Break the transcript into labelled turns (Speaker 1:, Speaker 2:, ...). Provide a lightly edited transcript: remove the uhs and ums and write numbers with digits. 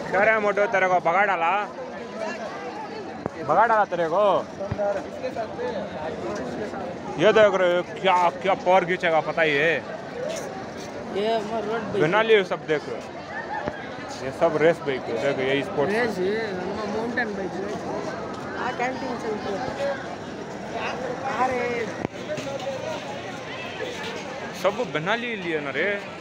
Speaker 1: कह रहे मोटो तेरे को भगा डाला तेरे को। ये देख रहे हो क्या क्या पावर खींचेगा पता ही है।
Speaker 2: ये
Speaker 1: बना लिए सब देख, ये सब रेस बाइक है देखो, ये स्पोर्ट्स
Speaker 2: रेस है माउंटेन बाइक है। आ कैंटीन चलती है। अरे
Speaker 1: सब बना लिए ना रे।